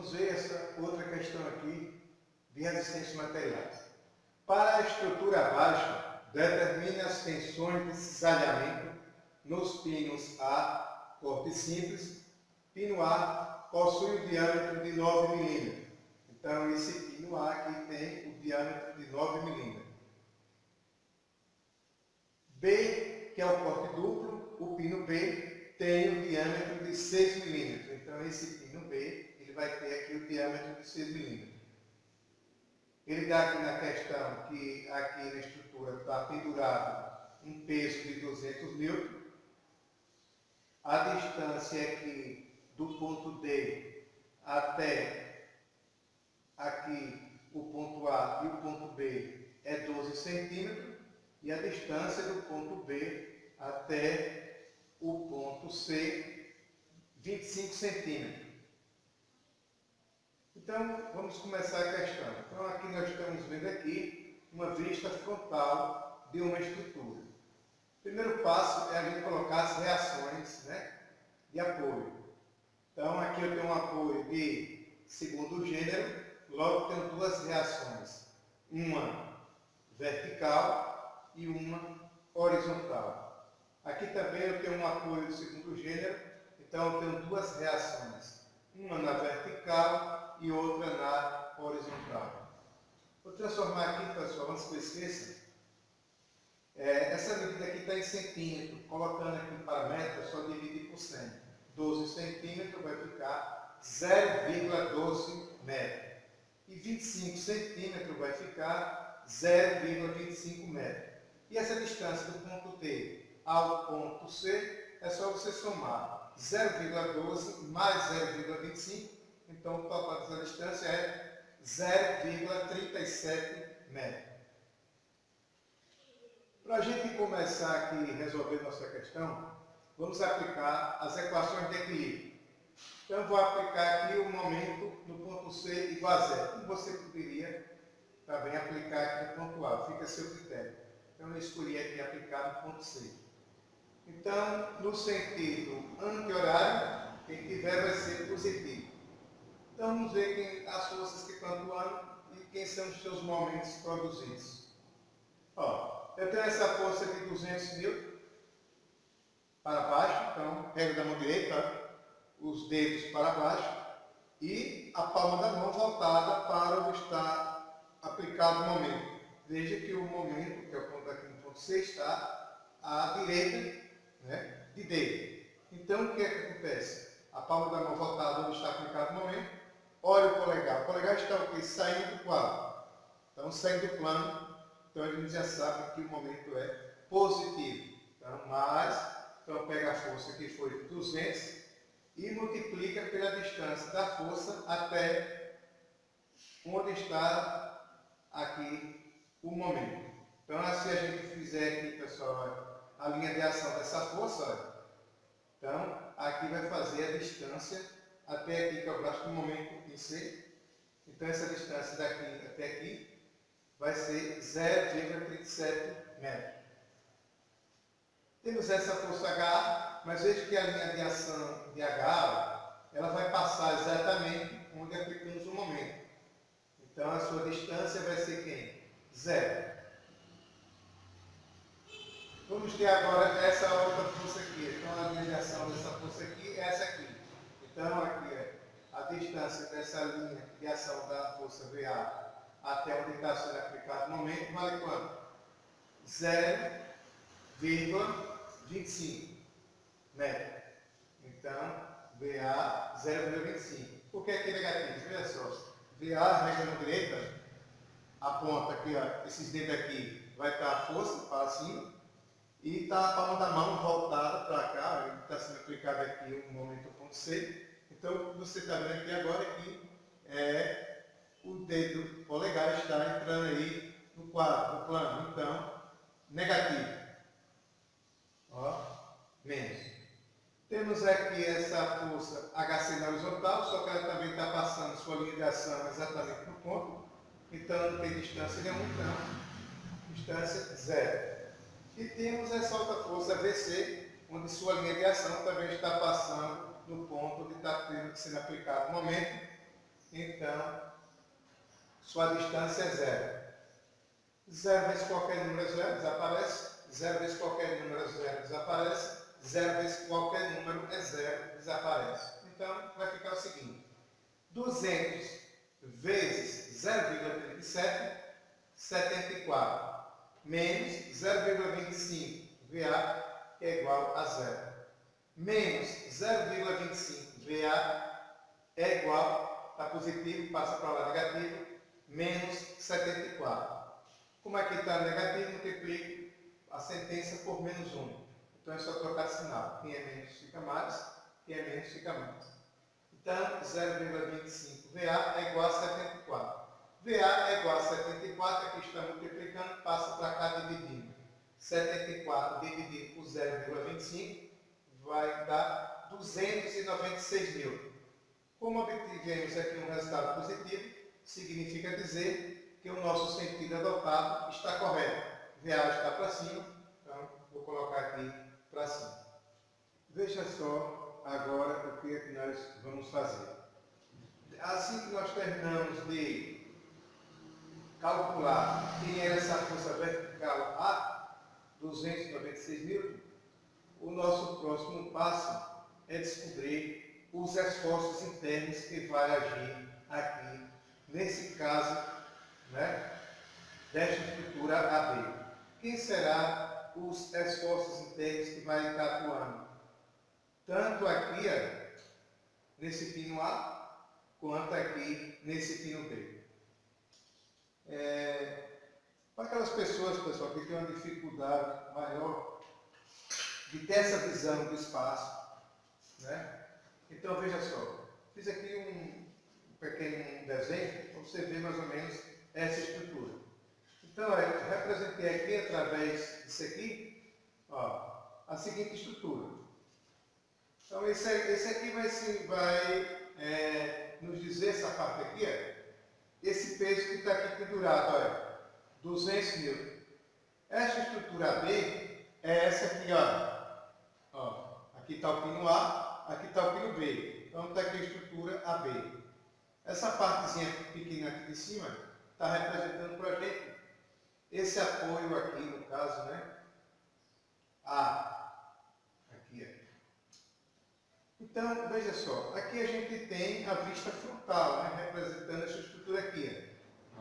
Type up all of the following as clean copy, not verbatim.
vamos ver essa outra questão aqui de resistência materiais. Para a estrutura baixa, determine as tensões de cisalhamento nos pinos A, corte simples. Pino A possui o diâmetro de 9 mm. Então, esse pino A aqui tem o diâmetro de 9 mm. B, que é o corte duplo, o pino B tem o diâmetro de 6 mm. Então, esse pino B ele vai ter aqui o diâmetro de 6 mm. Ele dá aqui na questão que aqui na estrutura está pendurado um peso de 200 N. A distância aqui do ponto D até aqui o ponto A e o ponto B é 12 centímetros. E a distância do ponto B até o ponto C, 25 centímetros. Então, vamos começar a questão. Então, aqui nós estamos vendo aqui uma vista frontal de uma estrutura. O primeiro passo é a gente colocar as reações, né, de apoio. Então, aqui eu tenho um apoio de segundo gênero, logo tenho duas reações. Uma vertical e uma horizontal. Aqui também eu tenho um apoio de segundo gênero, então eu tenho duas reações. Uma na vertical e outra na horizontal. Vou transformar aqui, pessoal, antes que eu esqueça. Essa medida aqui está em centímetro. Colocando aqui em parâmetro, é só dividir por 100. 12 centímetros vai ficar 0,12 metros. E 25 centímetros vai ficar 0,25 metros. E essa distância do ponto D ao ponto C é só você somar 0,12 mais 0,25. Então, o total dessa distância é 0,37 metros. Para a gente começar aqui a resolver nossa questão, vamos aplicar as equações de equilíbrio. Então, eu vou aplicar aqui o momento no ponto C igual a zero. E você poderia também aplicar aqui no ponto A, fica a seu critério. Então, eu escolhi aqui aplicar no ponto C. Então, no sentido anti-horário, quem tiver vai ser positivo. Então, vamos ver as forças que estão atuando e quem são os seus momentos produzidos. Ó, eu tenho essa força de 200 N para baixo, então, pego da mão direita, os dedos para baixo e a palma da mão voltada para onde está aplicado o momento. Veja que o momento, que é o ponto aqui no ponto C, está à direita, né, de D. Então, o que é que acontece? A palma da mão voltada onde está aplicado o momento. Olha o polegar. O polegar está o quê? Saindo do quadro. Então, saindo do plano. Então, a gente já sabe que o momento é positivo. Então pega a força que foi de 200 e multiplica pela distância da força até onde está aqui o momento. Então, se a gente fizer aqui, pessoal, a linha de ação dessa força, olha, então, aqui vai fazer a distância até aqui, que é o braço do momento em C. Então, essa distância daqui até aqui vai ser 0,37 metros. Temos essa força H, mas veja que a linha de ação de H, ela vai passar exatamente onde aplicamos o momento. Então, a sua distância vai ser quem? 0. Vamos ter agora essa outra força aqui. Então, a linha de ação dessa força aqui é essa aqui. Então, aqui é a distância dessa linha de ação da força VA até onde está sendo aplicado o momento, vale quanto? 0,25 metros. Então, VA 0,25. Por que aqui é negativo? Veja só. VA, regra na direita, aponta aqui, ó, esses dedos aqui, vai estar a força para cima. E está a palma da mão voltada para cá, está sendo aplicado aqui o momento ponto C. Então, você está vendo aqui agora que o dedo polegar está entrando aí no quadro, no plano. Então, negativo. Ó, menos. Temos aqui essa força HC na horizontal, só que ela também está passando sua linha de ação exatamente no ponto. Então, não tem distância nenhuma, então, distância 0. E temos essa outra força VC, onde sua linha de ação também está passando no ponto onde está sendo aplicado o momento. então sua distância é zero. Zero vezes qualquer número é zero, desaparece. Zero vezes qualquer número é zero, desaparece. Zero vezes qualquer número é zero, desaparece. Então, vai ficar o seguinte. 200 vezes 0,37, 74. Menos 0,25 VA, que é igual a zero. Menos 0,25 VA é igual a positivo, passa para lá negativo, menos 74. Como aqui está negativo, multiplico a sentença por menos 1. Então é só trocar de sinal. Quem é menos fica mais, quem é menos fica mais. Então 0,25 VA é igual a 74. VA é igual a 74, aqui está multiplicando, passa para cá dividindo. 74 dividido por 0,25 vai dar 296 mil. Como obtivemos aqui um resultado positivo, significa dizer que o nosso sentido adotado está correto. VA está para cima, então vou colocar aqui para cima. Veja só agora o que é que nós vamos fazer. Assim que nós terminamos de calcular quem era essa força vertical A, 296 mil, o nosso próximo passo é descobrir os esforços internos que vai agir aqui, nesse caso, né, desta estrutura AB. Quem será os esforços internos que vai estar atuando? Tanto aqui, nesse pino A, quanto aqui nesse pino B. Para aquelas pessoas, pessoal, que têm uma dificuldade maior de ter essa visão do espaço, né? Então, veja só, fiz aqui um pequeno desenho para você ver mais ou menos essa estrutura. Então, eu representei aqui, através disso aqui, ó, a seguinte estrutura. Então, esse aqui vai nos dizer, essa parte aqui, esse peso que está aqui pendurado, olha, 200 mil. Esta estrutura B é essa aqui, olha. Ó, aqui está o pino A, aqui está o pino B. Então está aqui a estrutura AB. Essa partezinha pequena aqui de cima está representando para a gente esse apoio aqui, no caso, né? A. Aqui. Então, veja só, aqui a gente tem a vista frontal, né? Representando essa estrutura aqui.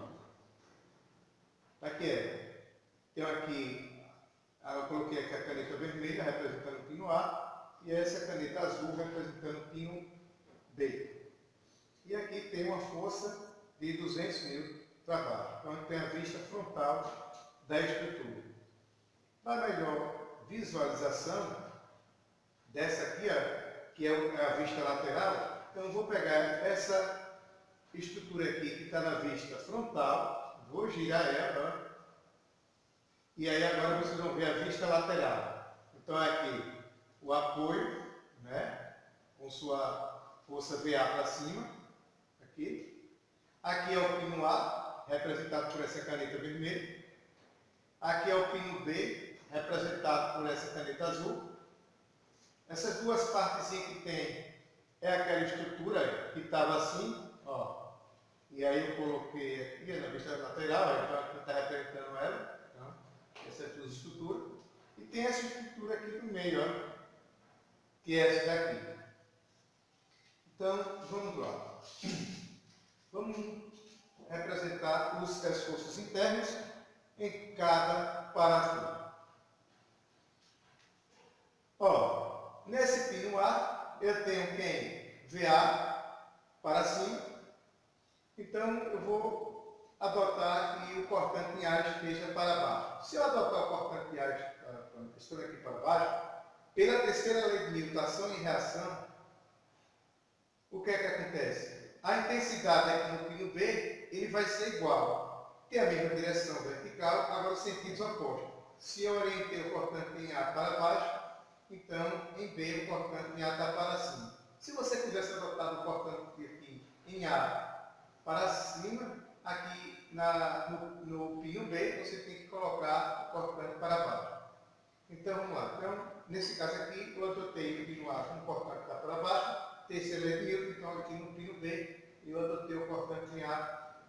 Aqui Então aqui, eu coloquei aqui a caneta vermelha representando o pino A e essa caneta azul representando o pino B. E aqui tem uma força de 200 mil para baixo. Então aqui tem a vista frontal da estrutura. Para melhor visualização dessa aqui, que é a vista lateral, então eu vou pegar essa estrutura aqui que está na vista frontal, vou girar ela, e aí agora vocês vão ver a vista lateral. Então aqui o apoio, né, com sua força VA para cima, aqui. Aqui é o pino A, representado por essa caneta vermelha. Aqui é o pino B, representado por essa caneta azul. Essas duas partes que tem é aquela estrutura que estava assim, ó. E aí eu coloquei aqui na vista lateral, então aqui está representando ela. Então, essas duas estruturas. E tem essa estrutura aqui no meio, ó, que é essa daqui. Então, vamos lá. Vamos representar os esforços internos em cada parafuso. Ó, nesse pino A, eu tenho quem? VA para cima. Então, eu vou adotar que o cortante em A esteja para baixo. Se eu adotar o cortante em A esteja aqui para baixo, pela terceira lei de mutação e reação, o que é que acontece? A intensidade aqui no pino B, ele vai ser igual. Tem a mesma direção vertical, agora os sentidos opostos. Se eu orientei o cortante em A para baixo, então em B o cortante em A está para cima. Se você tivesse adotado o cortante aqui em A para cima, aqui no pino B você tem que colocar o cortante para baixo. Então vamos lá. Então, nesse caso aqui, eu adotei o pino A com o cortante está para baixo, terceira lei de Newton, então aqui no pino B eu adotei o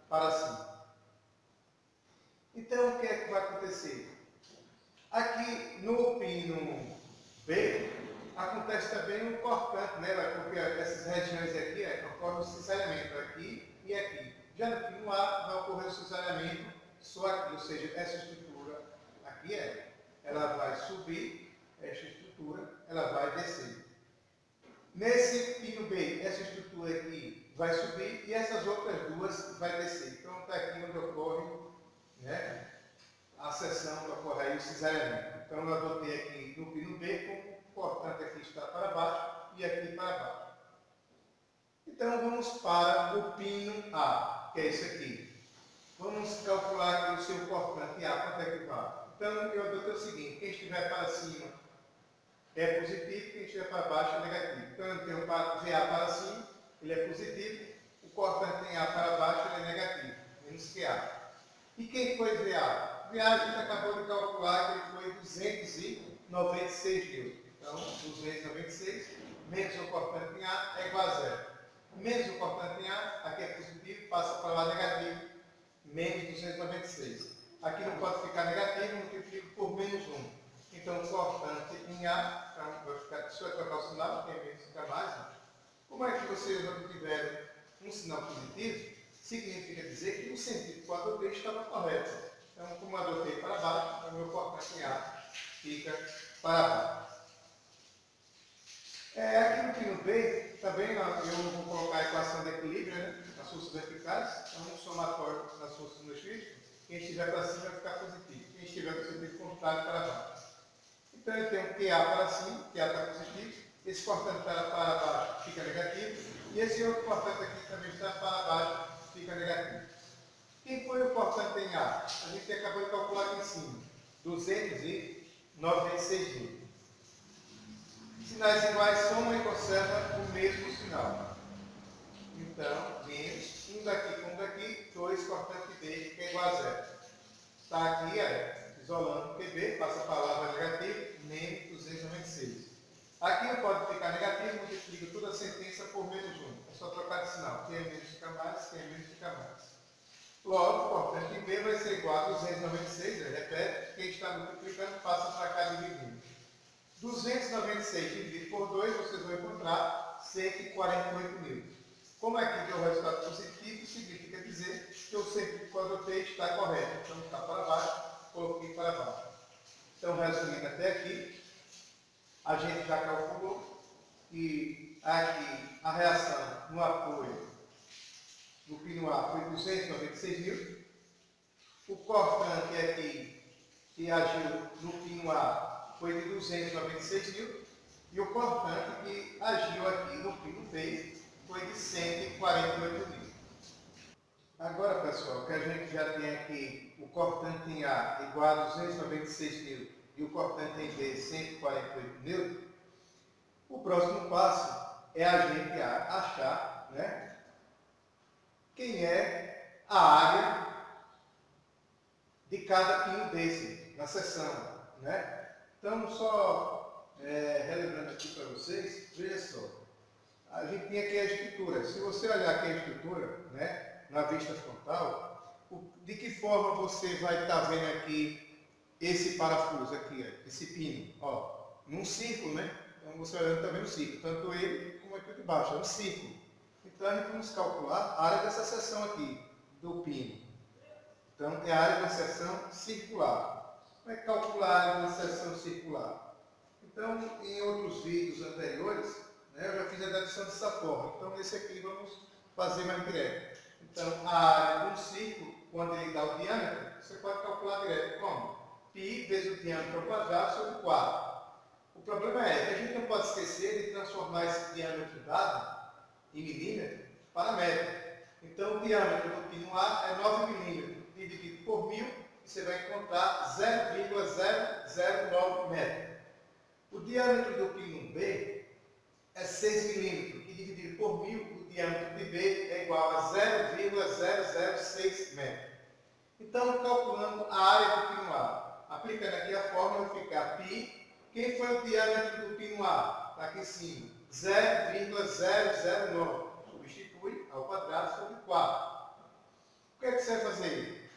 para cima. Então, o que é que vai acontecer? Aqui no pino B, acontece também um cortante, né? Porque essas regiões aqui ocorre o cisalhamento aqui e aqui. Já no pino A vai ocorrer o cisalhamento só aqui, ou seja, essa estrutura aqui ela vai subir, esta estrutura ela vai descer. Nesse pino B, essa estrutura aqui vai subir e essas outras duas vai descer. Então está aqui onde ocorre, né, a seção que ocorre aí o cisalhamento. Então eu adotei aqui no pino B como o cortante aqui está para baixo e aqui para baixo. Então vamos para o pino A, que é esse aqui. Vamos calcular aqui o seu cortante A, quanto é que vai? Então eu adotei o seguinte, quem estiver para cima é positivo, quem estiver para baixo é negativo. Então eu tenho VA para cima, ele é positivo, o cortante em A para baixo ele é negativo, menos que A. E quem foi VA? VA a gente acabou de calcular que ele foi 296 newtons. Então 296 menos o cortante em A é igual a zero. Menos o cortante em A, aqui é positivo, passa para lá negativo, menos 296. Aqui não pode ficar negativo, multiplico por menos 1. Então, o cortante em A, então, vai ficar, se eu trocar o sinal, porque menos fica mais. Né? Como é que vocês obtiveram um sinal positivo? Significa dizer que o sentido que eu adotei estava correto. Então, como eu adotei para baixo, o meu cortante em A fica para baixo. Aqui no pino B, também eu vou colocar a equação de equilíbrio, né? As forças verticais, então um somatório das forças no eixo. Quem estiver para cima vai ficar positivo, quem estiver no sentido contrário para baixo. Então eu tenho QA para cima, QA está positivo, esse cortante para baixo fica negativo, e esse outro cortante aqui também está para baixo, fica negativo. Quem foi o cortante em A? A gente acabou de calcular aqui em cima, 296 newtons. Sinais iguais somam e conservam o mesmo sinal. Então, menos um daqui com um daqui, 2 cortante B, que é igual a zero. Está aqui, isolando o QB, passa a palavra negativo, menos 296. Aqui não pode ficar negativo, multiplica toda a sentença por menos 1. É só trocar de sinal. Quem é menos fica mais, quem é menos fica mais. Logo, o cortante em B vai ser igual a 296, repete, quem está multiplicando passa para cá dividindo. 296 dividido por 2, vocês vão encontrar 148 newtons. Como aqui deu o resultado positivo, significa dizer que o centro que eu adotei está correto. Então está para baixo, coloquei para baixo. Então, resumindo até aqui, a gente já calculou que aqui a reação no apoio do pino A foi 296 newtons. O cortante aqui que agiu no pino A foi de 296 newtons. E o cortante que agiu aqui no pino B foi de 148 newtons. Agora, pessoal, que a gente já tem aqui o cortante em A igual a 296 newtons e o cortante em B 148 newtons, o próximo passo é a gente achar, né, quem é a área de cada pino desse na seção, né? Então, só relembrando aqui para vocês, veja só, a gente tem aqui a estrutura. Se você olhar aqui a estrutura, né, na vista frontal, de que forma você vai estar vendo aqui esse parafuso aqui, esse pino, ó, num círculo, né? Então você olhando também no círculo, tanto ele como aqui de baixo, é um círculo. Então a gente vamos calcular a área dessa seção aqui, do pino. Então é a área da seção circular. Como é que calcular a área da seção circular? Então, em outros vídeos anteriores, né, eu já fiz a dedução dessa forma. Então nesse aqui vamos fazer mais direto. Então a área de um círculo, quando ele dá o diâmetro, você pode calcular direto. Como? Π vezes o diâmetro ao quadrado sobre 4. O problema é que a gente não pode esquecer de transformar esse diâmetro dado em milímetro para metro. Então o diâmetro do pino A é 9 milímetros, dividido por 1000, você vai encontrar 0,009 metros. O diâmetro do pino B é 6 milímetros, que dividido por 1000, o diâmetro de B é igual a 0,006 metros. Então, calculando a área do pino A, aplicando aqui a fórmula, vai ficar π. Quem foi o diâmetro do pino A? Está aqui em cima. 0,009. Substitui ao quadrado sobre 4. O que que você vai fazer?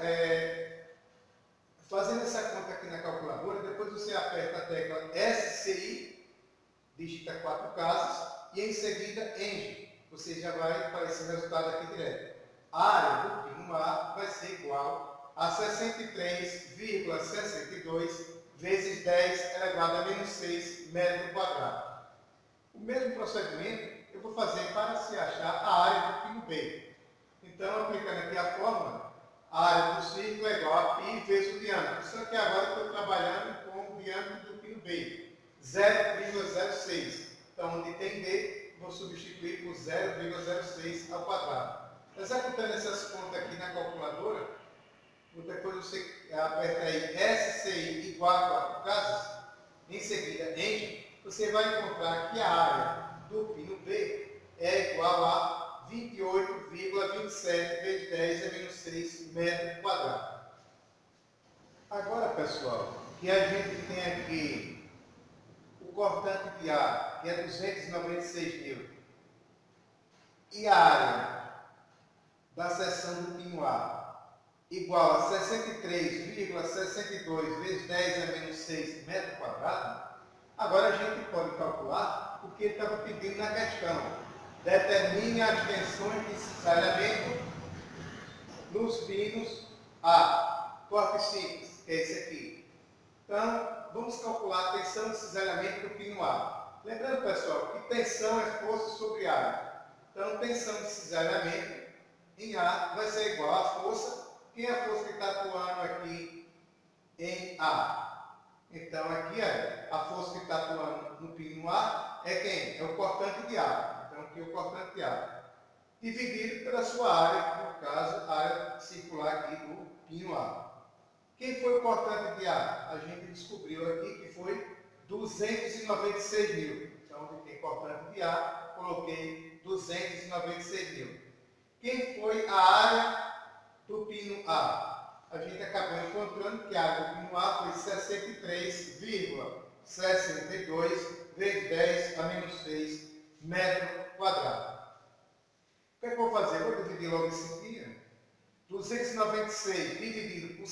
Fazendo essa conta aqui na calculadora, depois você aperta a tecla SCI, digita 4 casas e em seguida ENGE. Você já vai aparecer o resultado aqui direto. A área do pino A vai ser igual a 63,62 vezes 10 elevado a menos 6 metros quadrados. O mesmo procedimento eu vou fazer para se achar a área do pino B. Então, aplicando aqui a fórmula, a área do círculo é igual a π vezes o diâmetro. Só que agora estou trabalhando com o diâmetro do pino B, 0,06. Então, onde tem D, vou substituir por 0,06 ao quadrado. Executando essas contas aqui na calculadora, depois você aperta aí SCI igual a 4 casas, em seguida ENGE, você vai encontrar que a área do pino B é igual a 28,27 vezes 10 a menos 6 metros quadrados. Agora, pessoal, que a gente tem aqui o cortante de ar, que é 296 mil, e a área da seção do pino A igual a 63,62 vezes 10 a menos 6 metros quadrados, agora a gente pode calcular o que ele estava pedindo na questão. Determine as tensões de cisalhamento nos pinos A. Corte simples, que é esse aqui. Então, vamos calcular a tensão de cisalhamento do pino A. Lembrando, pessoal, que tensão é força sobre área. Então, tensão de cisalhamento em A vai ser igual à força. Quem é a força que está atuando aqui em A? Então, aqui a força que está atuando no pino A é quem? É o cortante de ar. Então, aqui é o cortante de ar. Dividido pela sua área, no caso, a área circular aqui do pino A. Quem foi o cortante de ar? A gente descobriu aqui que foi 296 mil. Então, onde tem cortante de ar, coloquei 296 mil. Quem foi a área do pino A? A gente acabou encontrando que a área do pino A foi 63,62 vezes 10 a menos 6 metros quadrados. O que é que eu vou fazer? Eu vou dividir logo esse aqui. 296 dividido por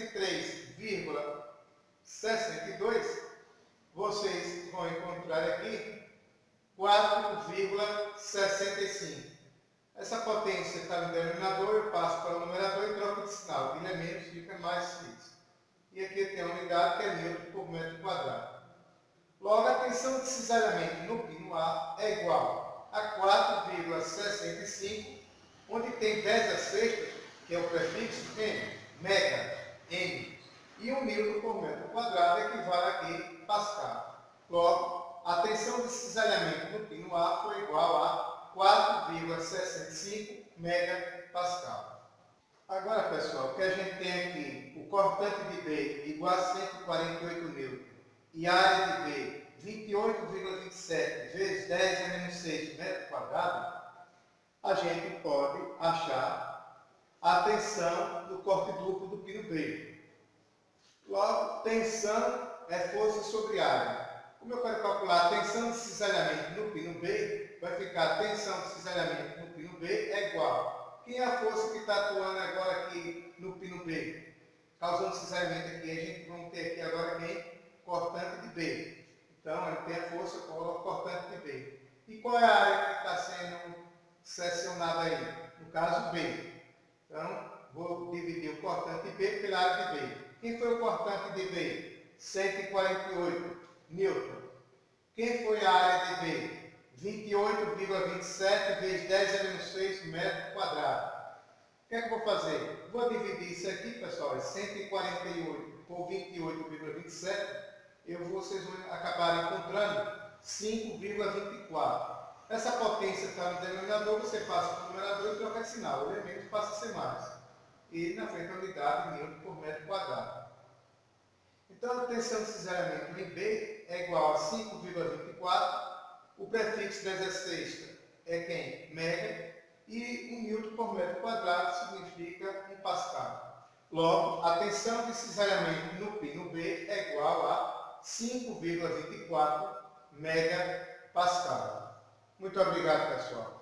63,62, vocês vão encontrar aqui 4,65. Essa potência está no denominador, eu passo para o numerador e troco de sinal. Ele é menos, fica mais fixo. E aqui tem a unidade que é newton por metro quadrado. Logo, a tensão de cisalhamento no pino A é igual a 4,65, onde tem 10 a sexta, que é o prefixo M, mega, M, e 1 newton por metro quadrado equivale aqui Pascal. Logo, a tensão de cisalhamento no pino A foi igual a 4,65 megapascal. Agora, pessoal, o que a gente tem aqui, o cortante de B igual a 148 newton e a área de B 28,27 vezes 10 a menos 6 metros quadrados, a gente pode achar a tensão do corte duplo do pino B. Logo, tensão é força sobre área. Como eu quero calcular a tensão de cisalhamento no pino B, vai ficar a tensão de cisalhamento no pino B é igual. Quem é a força que está atuando agora aqui no pino B? Causando cisalhamento aqui, a gente vai ter aqui agora quem? Cortante de B. Então, ele tem a força cortante de B. E qual é a área que está sendo seccionada aí? No caso, B. Então, vou dividir o cortante de B pela área de B. Quem foi o cortante de B? 148 newton. Quem foi a área de B? 28,27 vezes 10 a menos 6 metros quadrados. O que é que eu vou fazer? Vou dividir isso aqui, pessoal, é 148 por 28,27. Vocês vão acabar encontrando 5,24. Essa potência está no denominador, você passa para o numerador e troca de sinal. O elemento passa a ser mais. E na frente a unidade newton por metro quadrado. Então, a tensão de cisalhamento em B é igual a 5,24. O prefixo 10 a sexta é quem? Mega. E 1 newton por metro quadrado significa 1 pascal. Logo, a tensão de cisalhamento no pino B é igual a 5,24 megapascal. Muito obrigado, pessoal.